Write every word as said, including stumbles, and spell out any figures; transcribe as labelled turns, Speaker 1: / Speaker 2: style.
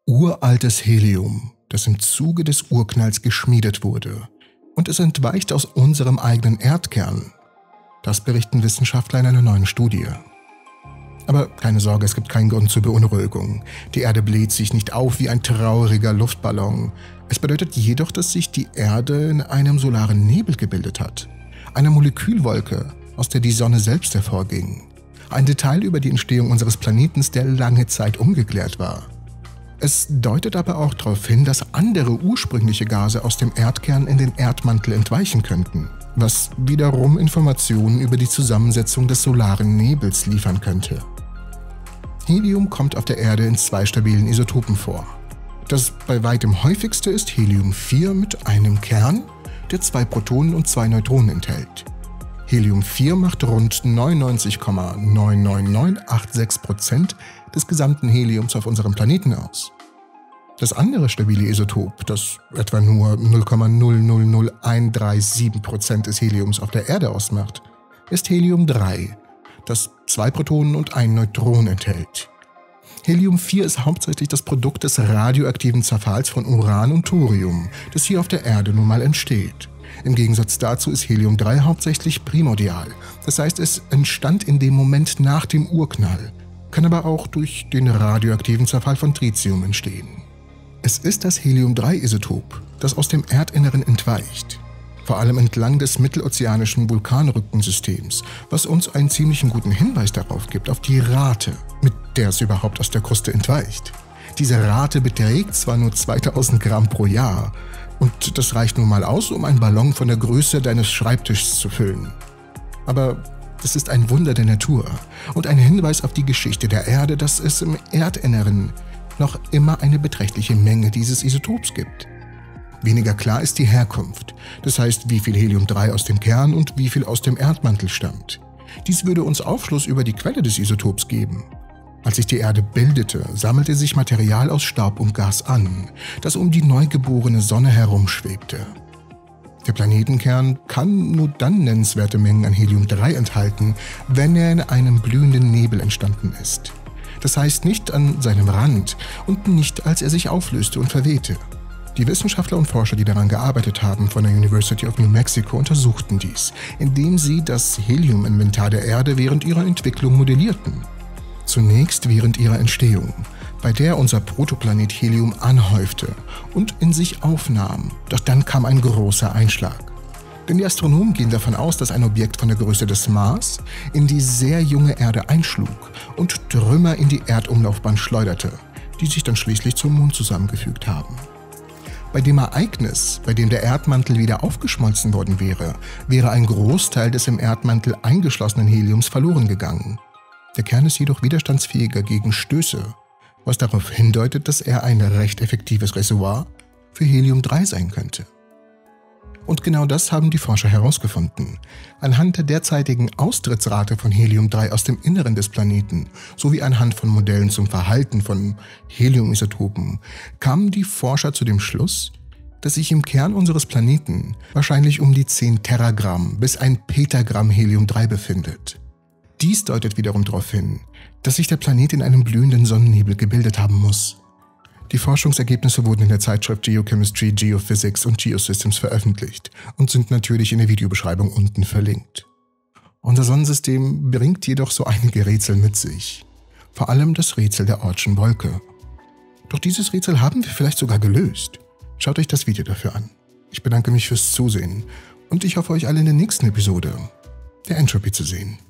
Speaker 1: uraltes Helium, das im Zuge des Urknalls geschmiedet wurde. Und es entweicht aus unserem eigenen Erdkern. Das berichten Wissenschaftler in einer neuen Studie. Aber keine Sorge, es gibt keinen Grund zur Beunruhigung. Die Erde bläht sich nicht auf wie ein trauriger Luftballon. Es bedeutet jedoch, dass sich die Erde in einem solaren Nebel gebildet hat. Eine Molekülwolke, aus der die Sonne selbst hervorging. Ein Detail über die Entstehung unseres Planeten, der lange Zeit ungeklärt war. Es deutet aber auch darauf hin, dass andere ursprüngliche Gase aus dem Erdkern in den Erdmantel entweichen könnten, was wiederum Informationen über die Zusammensetzung des solaren Nebels liefern könnte. Helium kommt auf der Erde in zwei stabilen Isotopen vor. Das bei weitem häufigste ist Helium vier mit einem Kern, der zwei Protonen und zwei Neutronen enthält. Helium vier macht rund neunundneunzig Komma neun neun neun acht sechs Prozent des gesamten Heliums auf unserem Planeten aus. Das andere stabile Isotop, das etwa nur null Komma null null null eins drei sieben Prozent des Heliums auf der Erde ausmacht, ist Helium drei, das zwei Protonen und ein Neutron enthält. Helium vier ist hauptsächlich das Produkt des radioaktiven Zerfalls von Uran und Thorium, das hier auf der Erde nun mal entsteht. Im Gegensatz dazu ist Helium drei hauptsächlich primordial, das heißt, es entstand in dem Moment nach dem Urknall, kann aber auch durch den radioaktiven Zerfall von Tritium entstehen. Es ist das Helium drei Isotop, das aus dem Erdinneren entweicht, vor allem entlang des mittelozeanischen Vulkanrückensystems, was uns einen ziemlich guten Hinweis darauf gibt, auf die Rate, mit der es überhaupt aus der Kruste entweicht. Diese Rate beträgt zwar nur zweitausend Gramm pro Jahr, und das reicht nun mal aus, um einen Ballon von der Größe deines Schreibtischs zu füllen. Aber das ist ein Wunder der Natur und ein Hinweis auf die Geschichte der Erde, dass es im Erdinneren noch immer eine beträchtliche Menge dieses Isotops gibt. Weniger klar ist die Herkunft, das heißt, wie viel Helium drei aus dem Kern und wie viel aus dem Erdmantel stammt. Dies würde uns Aufschluss über die Quelle des Isotops geben. Als sich die Erde bildete, sammelte sich Material aus Staub und Gas an, das um die neugeborene Sonne herumschwebte. Der Planetenkern kann nur dann nennenswerte Mengen an Helium drei enthalten, wenn er in einem blühenden Nebel entstanden ist. Das heißt nicht an seinem Rand und nicht, als er sich auflöste und verwehte. Die Wissenschaftler und Forscher, die daran gearbeitet haben, von der University of New Mexico untersuchten dies, indem sie das Heliuminventar der Erde während ihrer Entwicklung modellierten. Zunächst während ihrer Entstehung, bei der unser Protoplanet Helium anhäufte und in sich aufnahm. Doch dann kam ein großer Einschlag. Denn die Astronomen gehen davon aus, dass ein Objekt von der Größe des Mars in die sehr junge Erde einschlug und Trümmer in die Erdumlaufbahn schleuderte, die sich dann schließlich zum Mond zusammengefügt haben. Bei dem Ereignis, bei dem der Erdmantel wieder aufgeschmolzen worden wäre, wäre ein Großteil des im Erdmantel eingeschlossenen Heliums verloren gegangen. Der Kern ist jedoch widerstandsfähiger gegen Stöße, was darauf hindeutet, dass er ein recht effektives Reservoir für Helium drei sein könnte. Und genau das haben die Forscher herausgefunden. Anhand der derzeitigen Austrittsrate von Helium drei aus dem Inneren des Planeten sowie anhand von Modellen zum Verhalten von Heliumisotopen kamen die Forscher zu dem Schluss, dass sich im Kern unseres Planeten wahrscheinlich um die zehn Teragramm bis ein Petagramm Helium drei befindet. Dies deutet wiederum darauf hin, dass sich der Planet in einem blühenden Sonnennebel gebildet haben muss. Die Forschungsergebnisse wurden in der Zeitschrift Geochemistry, Geophysics und Geosystems veröffentlicht und sind natürlich in der Videobeschreibung unten verlinkt. Unser Sonnensystem bringt jedoch so einige Rätsel mit sich. Vor allem das Rätsel der Oortschen Wolke. Doch dieses Rätsel haben wir vielleicht sogar gelöst. Schaut euch das Video dafür an. Ich bedanke mich fürs Zusehen und ich hoffe, euch alle in der nächsten Episode der Entropy zu sehen.